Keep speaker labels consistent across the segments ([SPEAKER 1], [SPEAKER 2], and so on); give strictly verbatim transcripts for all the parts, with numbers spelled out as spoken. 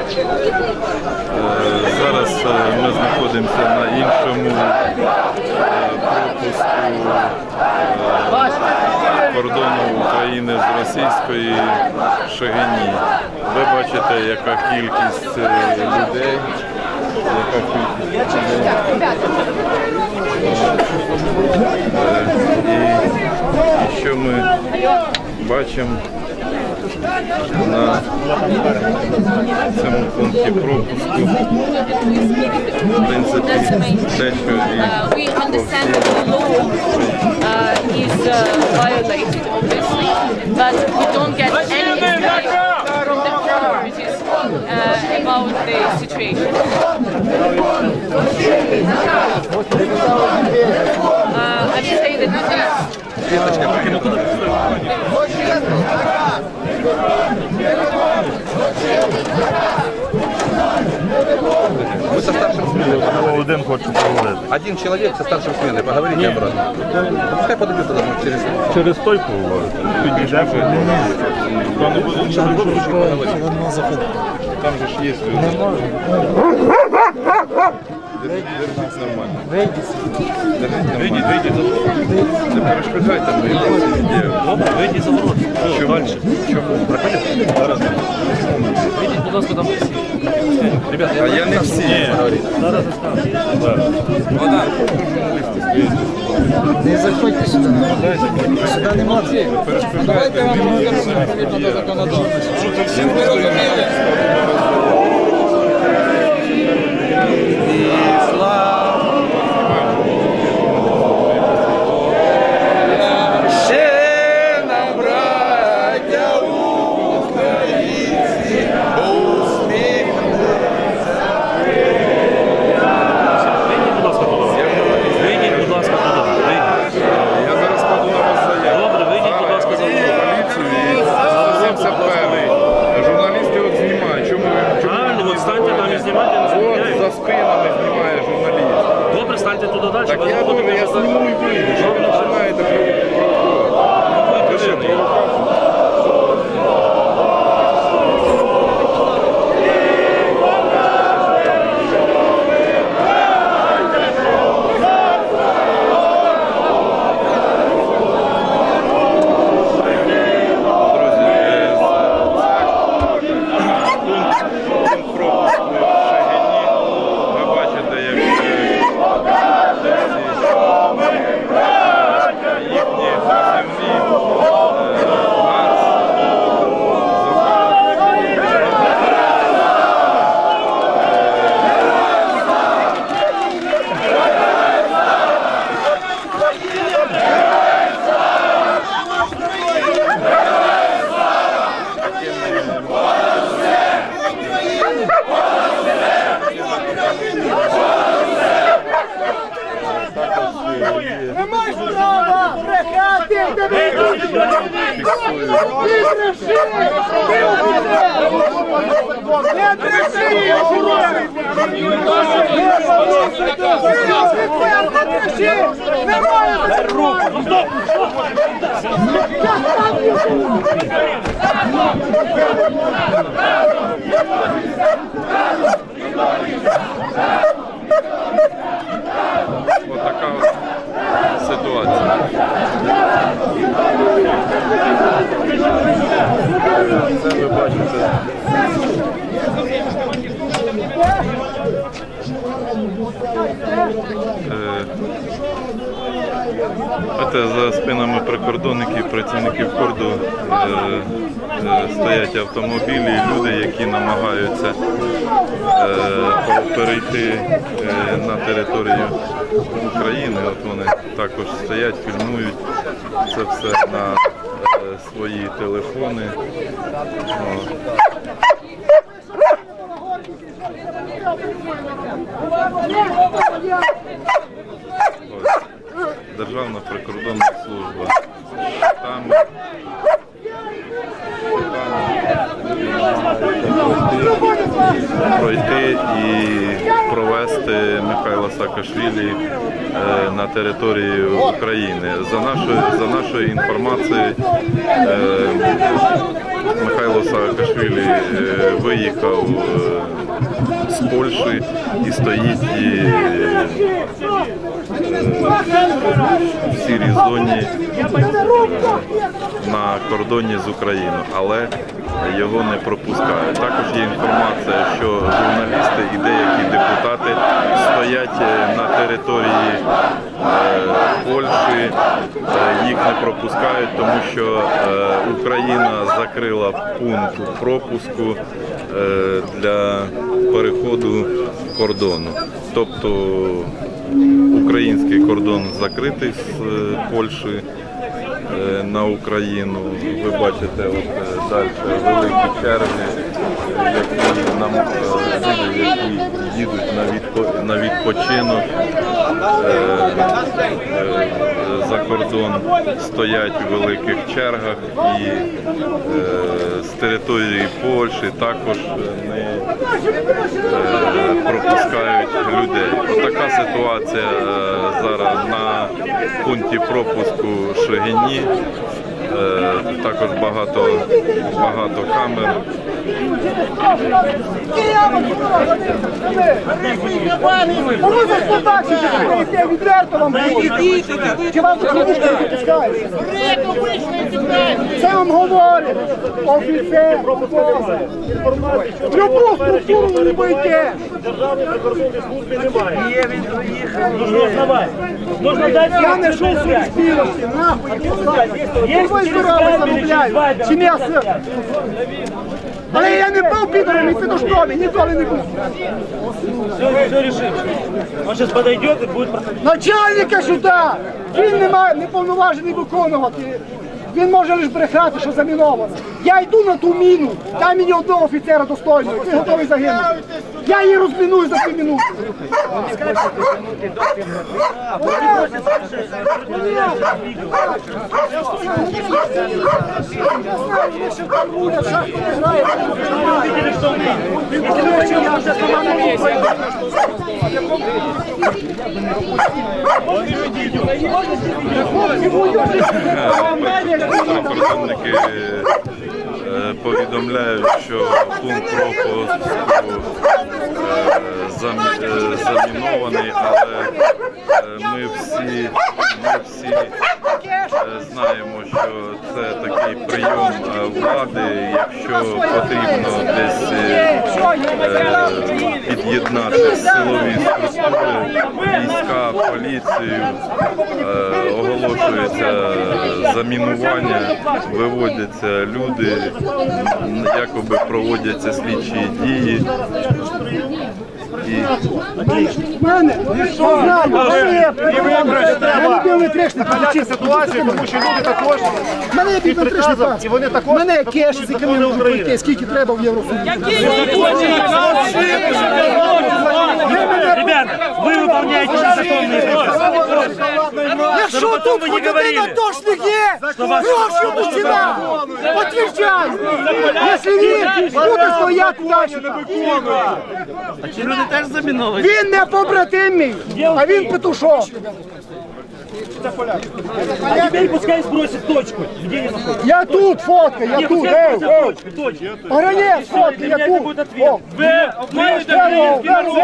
[SPEAKER 1] Зараз ми знаходимося на іншому пропуску кордону України з російської Шегині. Ви бачите, яка кількість людей. Яка кількість людей. І що ми бачимо на цьому пункті пропуску, в принципі, те, що і
[SPEAKER 2] about the situation. Uh, I would say that this
[SPEAKER 3] Вы со старшим сменой поговорите. Один человек со старшим сменой, поговорите обратно. Пускай подойдет туда через...
[SPEAKER 4] Через стойку.
[SPEAKER 1] Там же ж есть люди. Держите нормально. Держите нормально. Не перешкоджайте моїм ідеям.
[SPEAKER 4] Добре, вийдіть за ворот.
[SPEAKER 1] Чому? Чому? Проходите? Зараз.
[SPEAKER 4] Вийдіть, будь ласка, там всі. Ребята,
[SPEAKER 1] А я не всі.
[SPEAKER 4] Зараз остану.
[SPEAKER 1] Вода.
[SPEAKER 5] Не заходьте сюди. Сюди нема.
[SPEAKER 1] Давайте вам розкажемо відповідно до законодавства. Всі ви розуміли? За спинами знімає журналіст.
[SPEAKER 4] Добре, станьте туди далі.
[SPEAKER 1] Так я думаю, я зніму і вийду. Що ви починаєте провокувати?
[SPEAKER 5] Не маєш права брехати! Ти бреши! Не бреши! Немає
[SPEAKER 1] Ось така от ситуація. Це ви бачите. Це за спинами прикордонників, працівників корду е, е, стоять автомобілі, люди, які намагаються е, перейти е, на територію України. От вони також стоять, фільмують це все на е, свої телефони. О. Ось, Державна прикордонна служба. Там, там пройти і провести Михайла Саакашвілі е, на території України. За нашою, за нашою інформацією, е, Михайло Саакашвілі е, виїхав е, з Польщі і стоїть е, в сірій зоні на кордоні з Україною, але його не пропускають. Також є інформація, що журналісти і деякі депутати стоять на території Польщі, їх не пропускають, тому що Україна закрила пункт пропуску для переходу кордону. Тобто український кордон закритий з Польщі на Україну. Ви бачите, от далі великі черги, які нам люди, які їдуть на відпо- на відпочинок е, е, за кордон, стоять у великих чергах, і е, з території Польщі також не е, пропускають людей. Така ситуація е, зараз на пункті пропуску Шегині. Е, також багато, багато камер.
[SPEAKER 5] Можна спитати, чи ви йдете відверто вам говорять? Чи вам книжки не підпускають? Це вам говорить офіцер. Любу структуру не бойте. Я не шов своїх спілості, нахуй. Ви здорові заробляють. Чи м'ясо? Але я не був підором і підоштові, ніколи не був.
[SPEAKER 4] Все, все решим. Он сейчас подойдет и будет проходить.
[SPEAKER 5] Начальника сюди! Він не має неповноважений виконувати. Він може лише брехати, що заміновано. Я йду на ту міну, дай мені одного офіцера достойного, ти готовий загинути. Я її розміную за дві минути.
[SPEAKER 1] Прикордонники е, повідомляють, що пункт пропуску е, замі- е, замінований, але е, ми всі, ми всі е, знаємо, що це такий прийом е, влади, якщо потрібно десь е, е, під'єднати силові структури, війська, поліцію, е, оголошується замінування, виводяться люди, якоби проводяться слідчі дії. І
[SPEAKER 5] В мене, що знаю, я любив електричний
[SPEAKER 6] Нагаляти ситуацію, тому що люди також
[SPEAKER 5] в мене є електричний пас.
[SPEAKER 6] і вони
[SPEAKER 5] У
[SPEAKER 6] також
[SPEAKER 5] мене є кеш, з яким я можу пройти, скільки треба в Євросоюзі.
[SPEAKER 4] Ребята, вы выполняете незаконные приказы.
[SPEAKER 5] Якщо тут хоч один атошник є, гроші мужчина, отвічай. Якщо він буде стояти далі.
[SPEAKER 4] А чи люди теж заміновані?
[SPEAKER 5] Він не побратим мій, а він петушок.
[SPEAKER 4] А теперь пускай сбросит точку. Где они находятся?
[SPEAKER 5] Я тут, фотка, я
[SPEAKER 4] Нет,
[SPEAKER 5] тут,
[SPEAKER 4] пускай
[SPEAKER 5] ей,
[SPEAKER 4] сбросит
[SPEAKER 5] ей.
[SPEAKER 4] точку. Точку.
[SPEAKER 5] Гранець, фотка, я
[SPEAKER 4] Это
[SPEAKER 5] тут.
[SPEAKER 4] будет ответ.
[SPEAKER 5] О.
[SPEAKER 4] Вы обманываете украинский народ.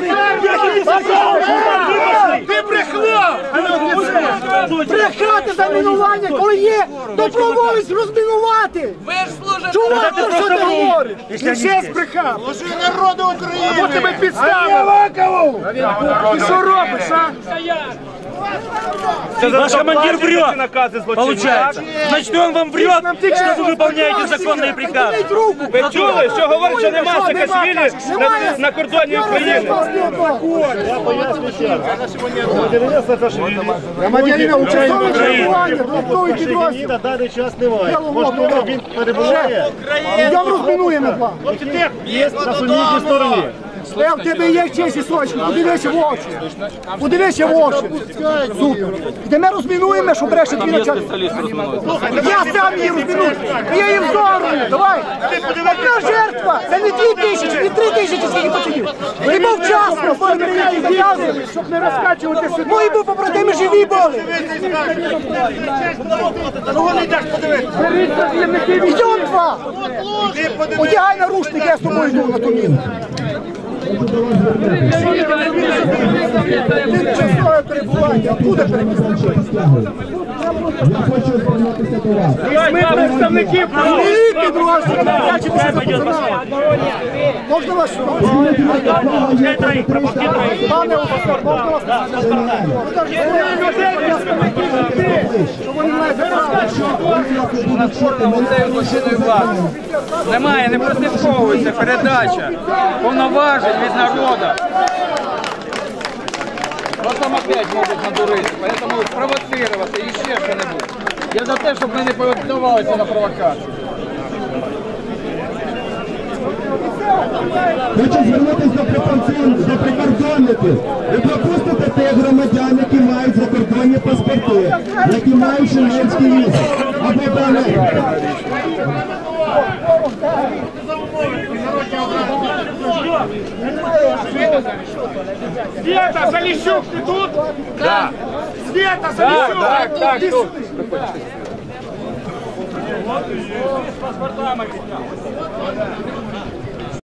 [SPEAKER 5] Ти брехла! Брехати замінування, коли є доброволець розмінувати! Ви ж служите! Чувак, про що ти говориш? Ти ще збрехав! Служи народу України! Або тебе підставили! Ти що робиш, а?
[SPEAKER 4] Ваш командир врет, получается. Значит, он вам врет, что вы выполняете законные приказы.
[SPEAKER 5] Підніміть руку!
[SPEAKER 6] Ви чули, що говорить, що нема Саакашвілі на, на кордоні України?
[SPEAKER 5] Громадянина участкового чергування, готовий підрозділ.
[SPEAKER 6] На даний час немає.
[SPEAKER 5] Можливо,
[SPEAKER 6] Можливо, він перебуває.
[SPEAKER 5] Йдемо розмінуємо два.
[SPEAKER 6] Є на суміжній стороні.
[SPEAKER 5] Е, в тебе є честь і совість, подивися в очі. Подивися в очі. Супер. І ми розмінуємо, що бреше твій начальник. Я сам її розміную. Я її взорую. Давай. Одна жертва. Це не дві тисячі, не три тисячі, скільки пацанів. І був вчасно, бо ми її зв'язали, щоб не розкачувати сюди. Мої був побратими живі були. Йдем два. Одягай наручник, я з тобою йду на ту міну. Тимчасове перебування, откуда перемістити?
[SPEAKER 6] Ми представники
[SPEAKER 5] Міліть підрозділ, бачите, що за пацана. Можна вас сюди? Пане офіцер, можна вас? Що вони мають забрати?
[SPEAKER 7] Немає, не прослідковується передача повноважень від народу. Вас там опять можуть надурити, поэтому спровоцироваться і ще що-небудь. Я за те, щоб ми не піддавалися на провокацію.
[SPEAKER 8] Хочу звернутися до прикордонників, до прикордонників. Ви пропустите тих громадян, які мають закордонні паспорти, які мають шенгенський віз. Або далі.
[SPEAKER 6] Света, Заліщук, ти тут? Так. Света, Заліщук!
[SPEAKER 7] Так, так, тут.